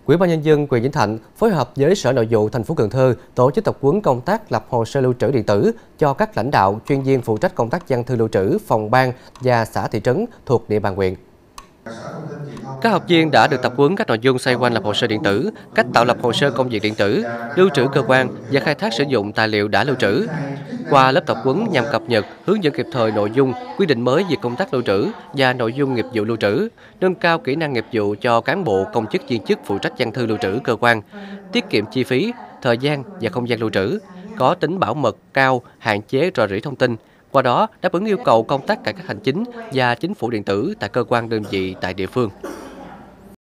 Ủy ban Nhân dân huyện Vĩnh Thạnh phối hợp với Sở Nội vụ thành phố Cần Thơ tổ chức tập huấn công tác lập hồ sơ lưu trữ điện tử cho các lãnh đạo, chuyên viên phụ trách công tác văn thư lưu trữ, phòng ban và xã thị trấn thuộc địa bàn huyện. Các học viên đã được tập huấn các nội dung xoay quanh lập hồ sơ điện tử, cách tạo lập hồ sơ công việc điện tử, lưu trữ cơ quan và khai thác sử dụng tài liệu đã lưu trữ. Qua lớp tập huấn nhằm cập nhật, hướng dẫn kịp thời nội dung, quy định mới về công tác lưu trữ và nội dung nghiệp vụ lưu trữ, nâng cao kỹ năng nghiệp vụ cho cán bộ, công chức viên chức phụ trách văn thư lưu trữ cơ quan, tiết kiệm chi phí, thời gian và không gian lưu trữ, có tính bảo mật cao, hạn chế rò rỉ thông tin. Qua đó đáp ứng yêu cầu công tác cải cách hành chính và chính phủ điện tử tại cơ quan đơn vị tại địa phương.